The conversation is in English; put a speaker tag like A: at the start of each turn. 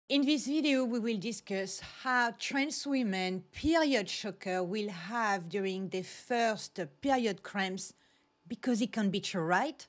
A: In this video, we will discuss how trans women period shocker will have during their first period cramps, because it can be true, right?